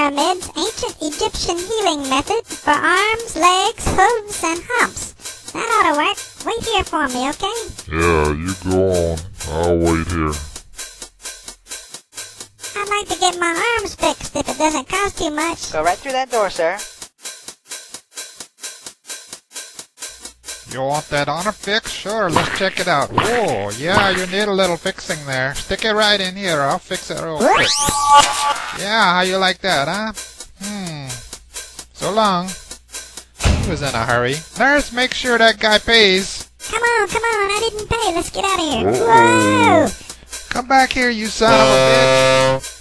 pyramids, ancient Egyptian healing method for arms, legs, hooves, and humps. That ought to work. Wait here for me, okay? Yeah, you go on. I'll wait here. I'd like to get my arms fixed if it doesn't cost too much. Go right through that door, sir. You want that on a fix? Sure, let's check it out. Whoa, yeah, you need a little fixing there. Stick it right in here. I'll fix it real quick. Yeah, how you like that, huh? So long. He was in a hurry. Nurse, make sure that guy pays. Come on, I didn't pay. Let's get out of here. Whoa! Come back here, you son of a bitch.